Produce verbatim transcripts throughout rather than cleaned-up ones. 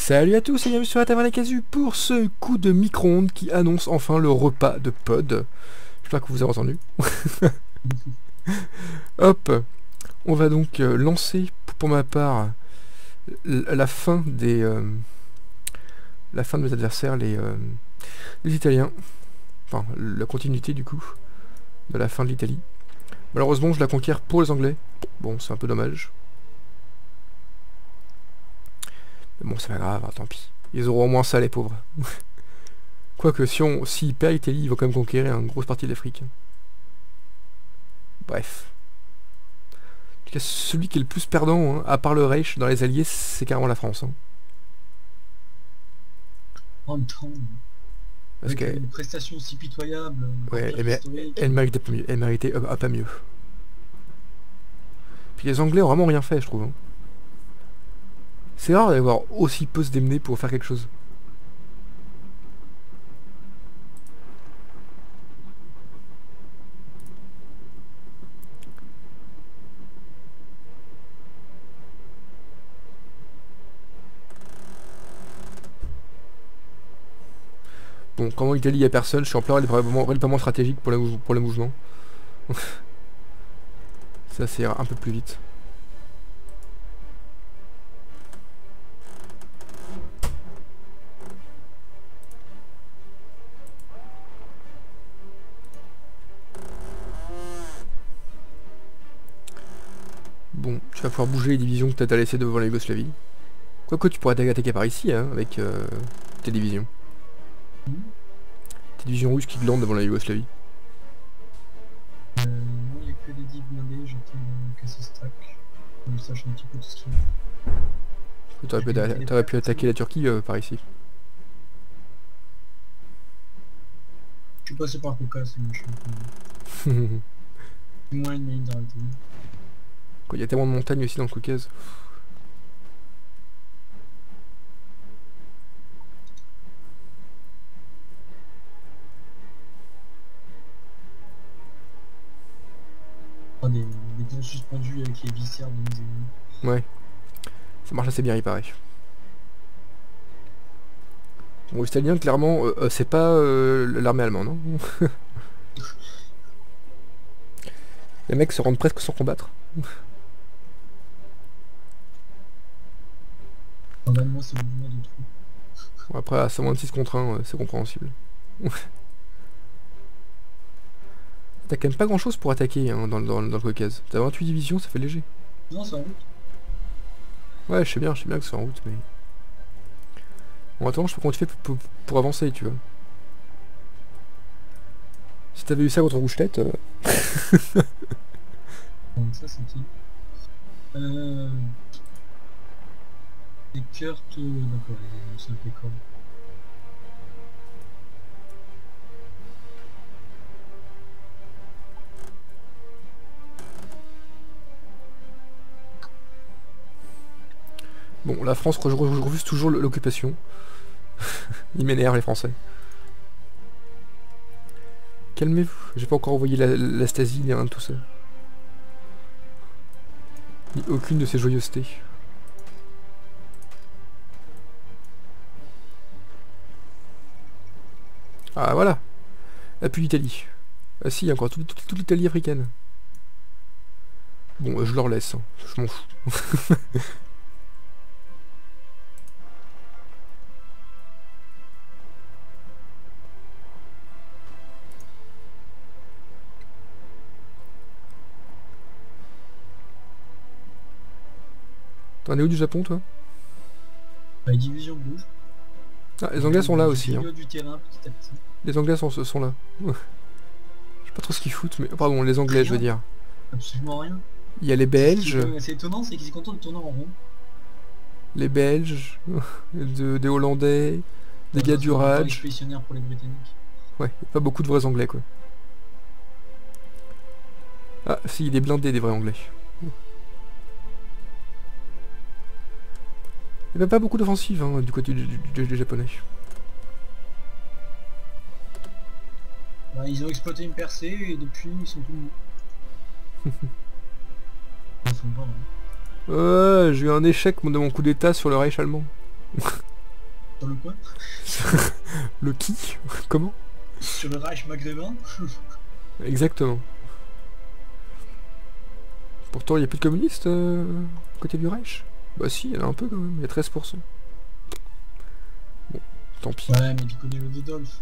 Salut à tous et bienvenue sur la Taverne à Casu pour ce coup de micro-ondes qui annonce enfin le repas de Pod. J'espère que vous avez entendu. Hop, on va donc euh, lancer pour ma part la fin des euh, la fin de mes adversaires, les, euh, les Italiens. Enfin, la continuité du coup de la fin de l'Italie. Malheureusement, je la conquiers pour les Anglais. Bon, c'est un peu dommage. Mais bon, c'est pas grave, hein, tant pis. Ils auront au moins ça, les pauvres. Quoique, si on, s'ils perdent l'Italie, ils vont quand même conquérir une grosse partie de l'Afrique. Bref. En tout cas, celui qui est le plus perdant, hein, à part le Reich, dans les Alliés, c'est carrément la France. Hein. En même temps, Parce avec que, une prestation si pitoyable, ouais, elle, historique. elle méritait pas mieux. Elle méritait euh, pas mieux. Puis les Anglais ont vraiment rien fait, je trouve. Hein. C'est rare d'avoir aussi peu se démener pour faire quelque chose. Bon, comme en Italie il n'y a personne, je suis en plein déploiement stratégique pour le, pour le mouvement. Ça c'est un peu plus vite. Bon, tu vas pouvoir bouger les divisions que tu as laissées devant la Yougoslavie. Quoique tu pourrais attaquer par ici, hein, avec euh, tes divisions. Mmh. Tes divisions russes qui glandent devant la Yougoslavie. Euh, non, il n'y a que des dix blindés, j'attends que ça stack. Comme ça, je sais un petit peu tout ce qu'il y a. T'aurais pu, t'aurais pu attaquer la Turquie euh, par ici. Je suis passé par le Caucase, mais je suis un peu... moins une ligne dans l'Italie. Il y a tellement de montagnes aussi dans le Caucase. Oh, des, des ponts suspendus avec les viscères de nos ennemis. Ouais. Ça marche assez bien, il paraît. Bon, les Italiens, clairement, euh, c'est pas euh, l'armée allemande, non. Les mecs se rendent presque sans combattre. Moi, c'est le mouvement de trop. Bon, après, à cent vingt-six contre un, euh, c'est compréhensible. T'as quand même pas grand chose pour attaquer hein, dans, dans, dans le Caucase. T'as vingt-huit divisions, ça fait léger. Non, c'est en route. Ouais, je sais bien, je sais bien que c'est en route, mais... Bon, attends, je peux comment tu fais pour, pour, pour avancer, tu vois. Si t'avais eu ça contre Rouge-Tête... Euh... Bon, ça, c'est qui Euh... Les Kurt... Euh, D'accord, c'est un peu comme... Bon, la France re re refuse toujours l'occupation. Ils m'énervent, les Français. Calmez-vous, j'ai pas encore envoyé la, la Stasi ni rien de tout ça. Ni aucune de ces joyeusetés. Ah voilà. Appui l'Italie. Ah si, encore toute, toute, toute l'Italie africaine. Bon, euh, je leur laisse, hein. Je m'en fous. T'en es où du Japon, toi? Les divisions bougent. Ah, les Anglais sont là aussi. Hein. Du terrain, petit à petit. Les Anglais sont, sont là. Je sais pas trop ce qu'ils foutent, mais... Pardon, les Anglais, rien. Je veux dire. Absolument rien. Il y a les Belges. C'est étonnant, c'est qu'ils sont contents de tourner en rond. Les Belges, de, des Hollandais, des gars du Raj. Pour les Britanniques. Ouais, y a pas beaucoup de vrais Anglais, quoi. Ah, si, il est blindé des vrais Anglais. Il n'y a pas beaucoup d'offensives hein, du côté du, du, du, du japonais. Bah, ils ont exploité une percée et depuis ils sont tout mous. Ils sont pas, hein. Ouais, j'ai eu un échec de mon coup d'état sur le Reich allemand. Dans le coin. Le qui? Comment? Sur le Reich maghrébin. Exactement. Pourtant, il n'y a plus de communistes euh, côté du Reich. Bah si, il y en a un peu quand même, il y a treize pour cent. Bon, tant pis. Ouais, mais tu connais le Dodolf.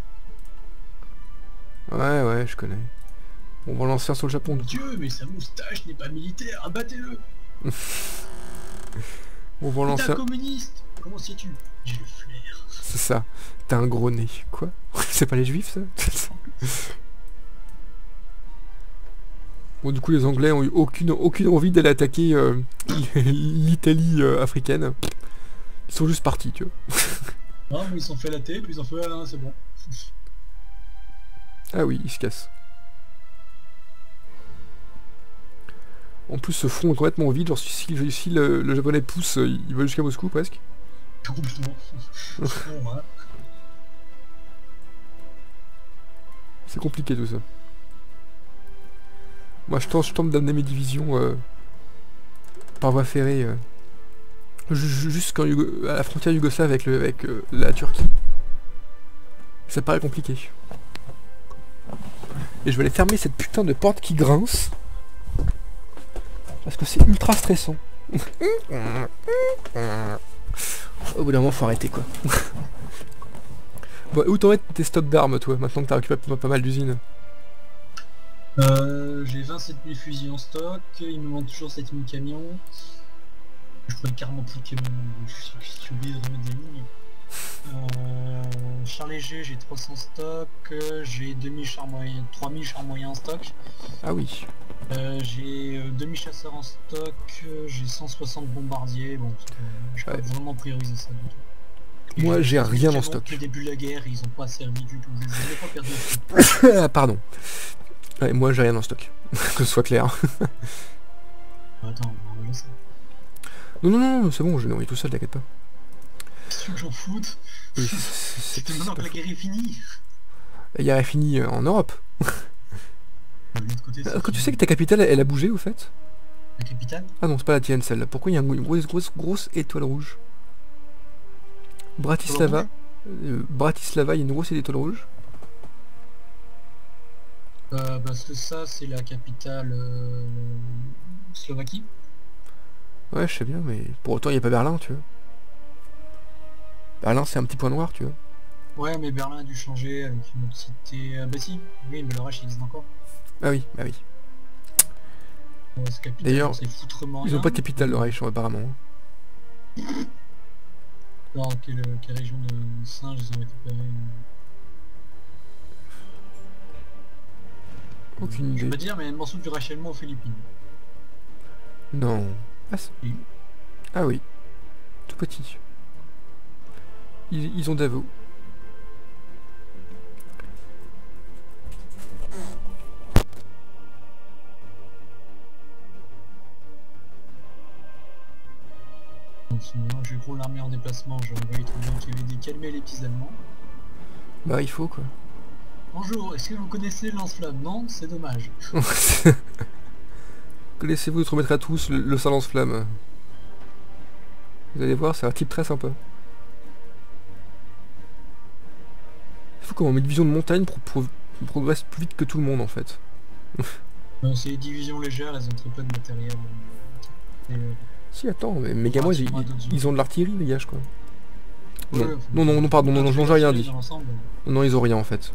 Ouais, ouais, je connais. Bon, on va lancer un sur le Japon. Du coup. Dieu, mais sa moustache n'est pas militaire, abattez-le. On va lancer T'es un un... communiste. Comment sais-tu? J'ai le flair. C'est ça. T'as un gros nez. Quoi? C'est pas les juifs, ça? Bon, du coup, les Anglais ont eu aucune, aucune envie d'aller attaquer euh, l'Italie euh, africaine. Ils sont juste partis, tu vois. Non, mais ils sont fait la tête, puis ils ont fait, ah, c'est bon. Ah oui, ils se cassent. En plus, ce front est complètement vide. Genre, si, si le, le japonais pousse, il va jusqu'à Moscou, presque. Complètement. Bon, ouais. C'est compliqué, tout ça. Moi, je tente, je tente d'amener mes divisions euh, par voie ferrée euh, jusqu'à la frontière yougoslave avec, le, avec euh, la Turquie. Ça paraît compliqué. Et je vais aller fermer cette putain de porte qui grince. Parce que c'est ultra stressant. Au bout d'un moment, faut arrêter, quoi. Bon, où t'en es tes stocks d'armes, toi, maintenant que t'as récupéré pas mal d'usines? Euh, j'ai vingt-sept mille fusils en stock, il me manque toujours sept mille camions. Je pourrais carrément plus de camions, j'ai oublié de remettre des lignes. Euh, char léger, j'ai trois cents stocks, j'ai deux mille chars moyens, trois mille chars moyens en stock. Ah oui. Euh, j'ai euh, deux mille chasseurs en stock, j'ai cent soixante bombardiers, bon, je peux Ouais. pas vraiment prioriser ça du tout. Et Moi, j'ai rien en canons stock. depuis le début de la guerre, ils ont pas servi du tout, je les ai pas perdu en stock. Ah, pardon. Ouais, moi, j'ai rien en stock. Que ce soit clair. Attends, on va enlever ça. Non, non, non, c'est bon, je l'ai envoyé tout seul, t'inquiète pas. Qu'est-ce que j'en foute? Oui, c'est- c'est- C'était c'est maintenant pas que la faux. guerre est finie. La guerre est finie euh, en Europe. De l'autre côté, c'est Euh, Quand tu fini. sais que ta capitale, elle a bougé, au fait? La capitale? Ah non, c'est pas la tienne, celle-là. Pourquoi il y a une grosse, grosse, grosse étoile rouge? Bratislava. Euh, Bratislava, il y a une grosse étoile rouge. Euh, parce que ça, c'est la capitale euh, Slovaquie. Ouais, je sais bien, mais pour autant, il n'y a pas Berlin, tu vois. Berlin, c'est un petit point noir, tu vois. Ouais, mais Berlin a dû changer avec une autre cité. Euh, bah si, oui, mais le Reich existe encore. Ah oui, bah oui. Ouais, c'est capitale, D'ailleurs, c'est foutrement Ils ont rien. pas de capitale, le Reich, apparemment. Dans quelle, quelle région de singes ils ont récupéré euh, Aucune Je idée. peux dire, mais un morceau du Reich allemand aux Philippines. Non. Ah, c'est- Oui. ah oui. Tout petit. Ils, ils ont Davo. En ce moment, j'ai gros l'armée en déplacement, j'aurais envoyé trop bien qu'il y avait des calmer les petits Allemands. Bah, il faut, quoi. Bonjour, est-ce que vous connaissez Lance-Flamme? Non, c'est dommage. Laissez-vous de remettre à tous le, le lance-flamme. Vous allez voir, c'est un type très sympa. Il faut qu'on met une vision de montagne pour, pour, pour progresse plus vite que tout le monde, en fait. Non, c'est les divisions légères, elles ont très peu de matériel. Et, euh, Si, attends, mais Megamoy, ils, ils- ils ont de l'artillerie, les gars, je crois. Non, ouais, faut- non, non, non, pardon, non, non, non, j'ai rien dit. dans l'ensemble. Non, non, ils ont rien, en fait.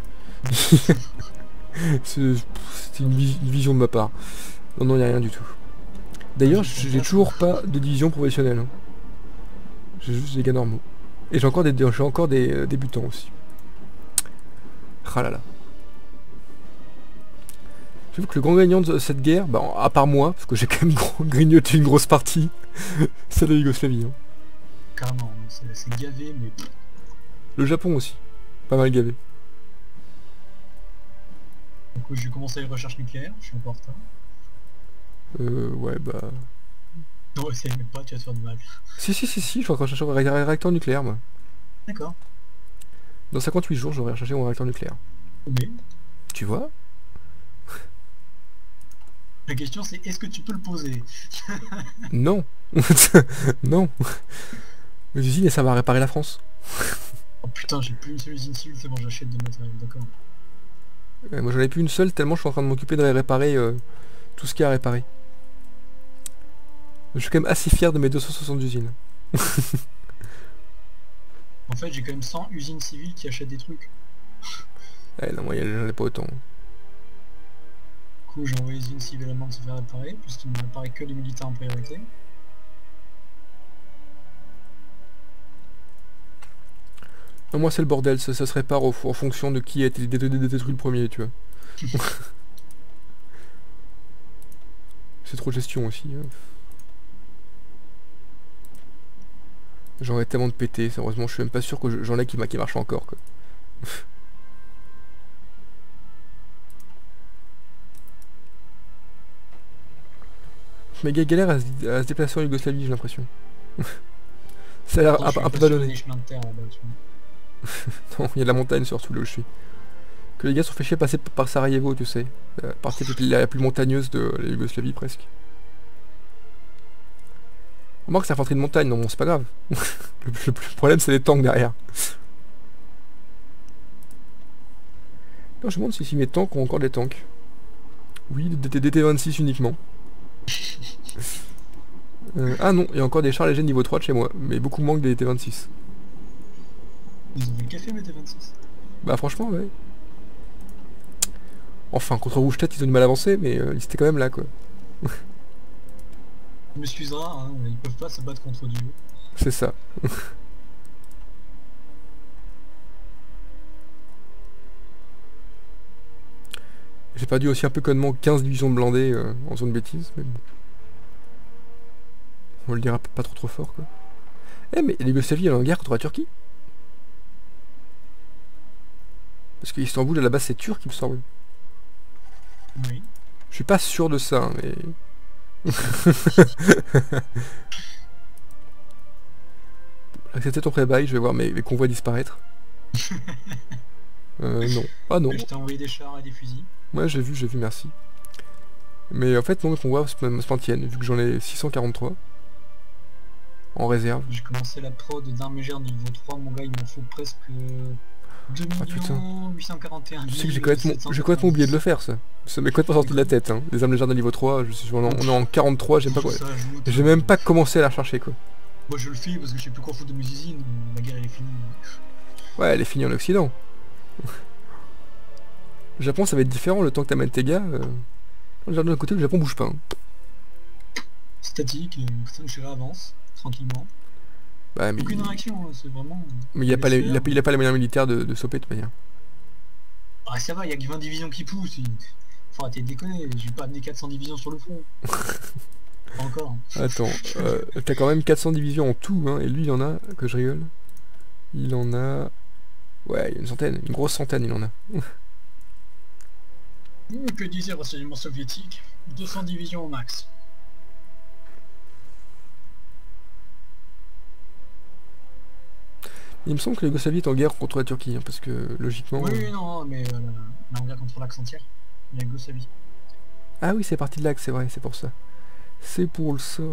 C'est c'est une, vi- une vision de ma part. Non, non, il n'y a rien du tout. D'ailleurs, j'ai toujours pas de division professionnelle. hein. J'ai juste des gars normaux. Et j'ai encore des, j'ai encore des euh, débutants aussi. Ah là là. J'avoue que le grand gagnant de cette guerre, bah, à part moi, parce que j'ai quand même gros- grignoté une grosse partie, c'est la Yougoslavie. hein. Carrément, c'est c'est gavé, mais pff, Le Japon aussi. Pas mal gavé. donc, j'ai commencé les recherches nucléaires, je suis un peu en retard. Euh, ouais, bah... Non, essaye même pas, tu vas te faire du mal. Si, si, si, si, je vais encore chercher un ré- réacteur nucléaire, moi. D'accord. Dans cinquante-huit jours, j'aurai recherché mon réacteur nucléaire. Mais Tu vois? la question c'est est-ce que tu peux le poser? Non. Non. Les usines, ça va réparer la France. Putain, j'ai plus une seule usine civile, c'est bon, j'achète de matériel, d'accord. Ouais, moi j'en ai plus une seule tellement je suis en train de m'occuper de réparer euh, tout ce qu'il y a à réparer. Je suis quand même assez fier de mes deux cent soixante usines. En fait, j'ai quand même cent usines civiles qui achètent des trucs. Ouais, non, moi j'en ai pas autant. Du coup, j'ai envoyé les usines civiles allemandes se faire réparer, puisqu'ils ne réparent que les militaires en priorité. Non, moi c'est le bordel, ça, ça se répare au, en fonction de qui a été dé dé dé détruit le premier, tu vois. C'est trop de gestion aussi. Hein. J'en ai tellement de pété, heureusement je suis même pas sûr que j'en ai qui, qui marchent encore quoi. Mais galère à se, à se déplacer en Yougoslavie, j'ai l'impression. Ça a l'air un, un peu ballonné. Non, il y a de la montagne surtout là où je suis. Que les gars sont fait chier passer par Sarajevo, tu sais. La partie la plus montagneuse de la Yougoslavie presque. Remarque que c'est l'infanterie de montagne, non bon, c'est pas grave. le, le, le problème c'est les tanks derrière. Non, je me demande si, si mes tanks ont encore des tanks. Oui, des D T vingt-six uniquement. Euh, ah non, il y a encore des chars légers niveau trois de chez moi, mais beaucoup manquent des D T vingt-six. Ils ont vu le café, mes D T vingt-six. Bah franchement, ouais. Enfin, contre Rouge-Tête, ils ont du mal à avancer, mais euh, ils étaient quand même là, quoi. Tu m'excuseras, hein, ils peuvent pas se battre contre Dieu. C'est ça. J'ai perdu aussi un peu connement quinze divisions de blindés euh, en zone bêtise, mais bon. On le dira pas trop trop fort, quoi. Eh mais l'Yougoslavie elle est en guerre contre la Turquie. Parce que Istanbul à la base c'est turc il me semble. Oui. Je suis pas sûr de ça, hein, mais... Accepter ton pré-bail, je vais voir mes, mes convois disparaître. euh, non. Ah non. Je t'ai envoyé des chars et des fusils. Ouais, j'ai vu, j'ai vu, merci. Mais en fait, non, mes convois se maintiennent, vu que j'en ai six cent quarante-trois. En réserve. J'ai commencé la prod d'armes légères niveau trois, mon gars, il m'en faut presque deux millions huit cent quarante et un mille. Tu sais que j'ai complètement, j'ai complètement oublié de le faire, ça. Ça m'est complètement sorti de la tête, hein. Les armes légères de niveau trois, je suis, on, en, on est en quarante-trois, j'aime pas quoi. J'ai même pas commencé à la rechercher, quoi. Moi je le fais parce que je sais plus quoi foutre de mes usines, la guerre elle est finie. Ouais, elle est finie en Occident. Le Japon ça va être différent le temps que t'amènes tes gars. Euh... D'un côté le Japon bouge pas. Hein. Statique, le chéri avance, tranquillement. Bah, mais aucune il... réaction, hein, c'est vraiment... Mais il a, pas les, il, a, il a pas les moyens militaires de, de stopper de toute manière. Ah ça va, il y a que vingt divisions qui poussent. Il... Faut arrêter de déconner, j'ai pas amené quatre cents divisions sur le front. Pas encore. Attends, euh, t'as quand même quatre cents divisions en tout, hein, et lui il en a, que je rigole. Il en a... Ouais, il y a une centaine, une grosse centaine il en a. Que disait le renseignement soviétique? deux cents divisions au max. Il me semble que la Yougoslavie est en guerre contre la Turquie, hein, parce que logiquement... Oui, euh... non, mais euh, on est en guerre contre l'axe entière. La Yougoslavie. Ah oui, c'est parti de l'axe, c'est vrai, c'est pour ça. C'est pour le ça.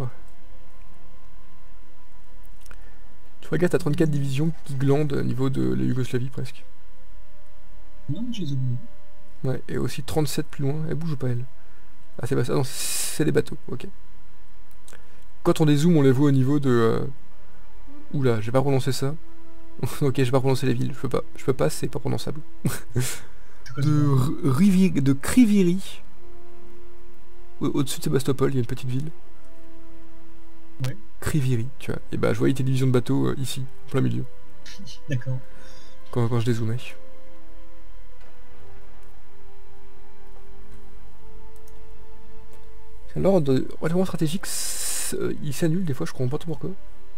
Tu regardes, t'as trente-quatre divisions qui glandent au niveau de la Yougoslavie presque. Non, je les ai oubliés. Ouais, et aussi trente-sept plus loin, elle bouge pas elle. Ah c'est pas ça, non, c'est des bateaux, ok. Quand on dézoome, on les voit au niveau de... Euh... Oula, je vais pas prononcer ça. Ok, je vais pas prononcer les villes, je peux pas, je peux pas, c'est pas prononçable. de Rivi... de Kriviri. Au-dessus de Sébastopol, il y a une petite ville. Ouais. Kriviri, tu vois. Et bah je voyais tes divisions de bateaux euh, ici, en plein milieu. D'accord. Quand, quand je dézoomais. L'ordre relativement stratégique, euh, il s'annule des fois, je comprends pas trop pourquoi.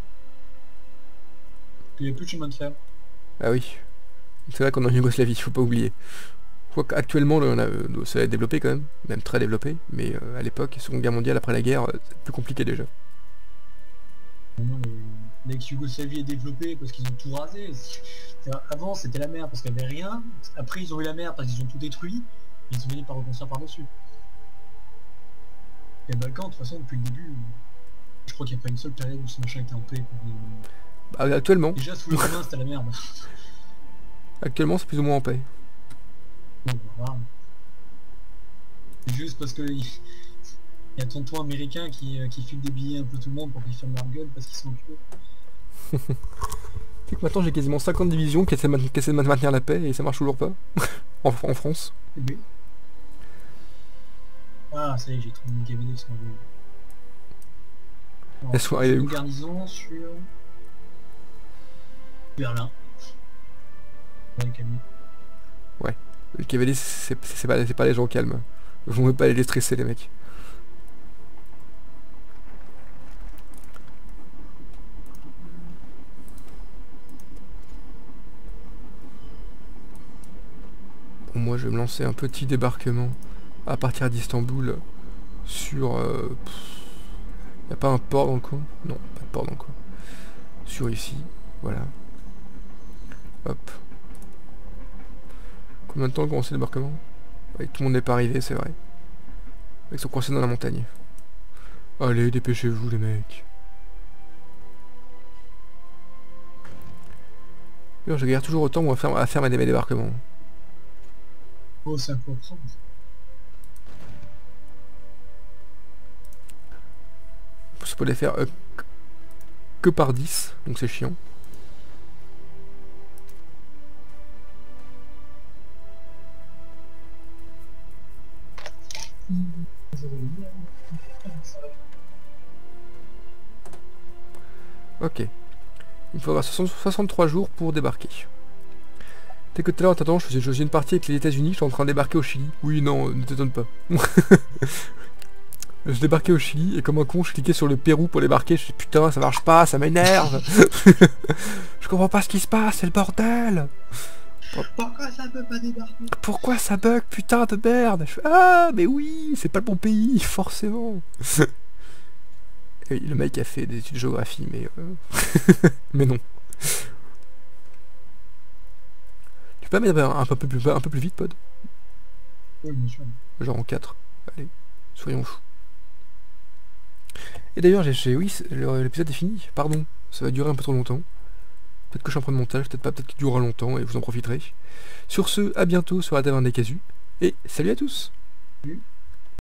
Il y a plus de chemin de fer. Ah oui. C'est vrai qu'on est en Yougoslavie, faut pas oublier. Je crois qu'actuellement, euh, ça a développé quand même, même très développé, mais euh, à l'époque, Seconde Guerre mondiale, après la guerre, euh, c'est plus compliqué déjà. Non, l'ex-Yougoslavie est développée parce qu'ils ont tout rasé. Avant, c'était la mer parce qu'il n'y avait rien. Après, ils ont eu la mer parce qu'ils ont tout détruit. Et ils ont fini par reconstruire par-dessus. Les Balkans, de toute façon, depuis le début, je crois qu'il n'y a pas une seule période où ce machin était en paix. Bah, actuellement. Déjà, sous les Romains, c'était la merde. Actuellement, c'est plus ou moins en paix. Bon, voilà. Juste parce que il y a tonton américain qui, euh, qui file des billets un peu tout le monde pour qu'ils ferment leur gueule parce qu'ils sont occupés. C'est que maintenant j'ai quasiment cinquante divisions qui essaient, de, qui essaient de maintenir la paix et ça marche toujours pas. en, en France. Eh bien. Ah, ça y est, j'ai trouvé une K V D sur le... Elles sont arrivées où? Garnison sur... Berlin. Ouais, Camille. Ouais. Le cavalier, c'est pas, pas les gens calmes. Vous ne pouvez pas les stresser, les mecs. Bon, moi, je vais me lancer un petit débarquement à partir d'Istanbul sur... Euh, y a pas un port dans le coin? Non, pas de port dans le coin. Sur ici, voilà. Hop. Combien de temps commencer le débarquement? Ouais, tout le monde n'est pas arrivé, c'est vrai. Ils sont coincés dans la montagne. Allez, dépêchez-vous les mecs. Je galère toujours autant moi, à faire, à faire mes débarquements. Oh, c'est important. Je peux les faire euh, que par dix, donc c'est chiant. Ok. Il faudra soixante-trois jours pour débarquer. Dès que tout à l'heure, attends, je faisais une partie avec les États-Unis, je suis en train de débarquer au Chili. Oui, non, ne t'étonne pas. Je débarquais au Chili et comme un con, je cliquais sur le Pérou pour débarquer. Je dis putain, ça marche pas, ça m'énerve. Je comprends pas ce qui se passe, c'est le bordel. Pourquoi ça peut pas débarquer? Pourquoi ça bug, putain de merde? Je fais, ah, mais oui, c'est pas le bon pays, forcément. Et le mec a fait des études de géographie, mais... Euh... mais non. Tu peux mettre un, un, peu plus, un peu plus vite, Pod? Oui, bien sûr. Genre en quatre. Allez, soyons fous. Et d'ailleurs, j'ai... Oui, l'épisode est fini. Pardon, ça va durer un peu trop longtemps. Peut-être que je suis en train de montage, peut-être pas, peut-être qu'il durera longtemps et vous en profiterez. Sur ce, à bientôt sur la taverne des Casus. Et salut à tous. Salut.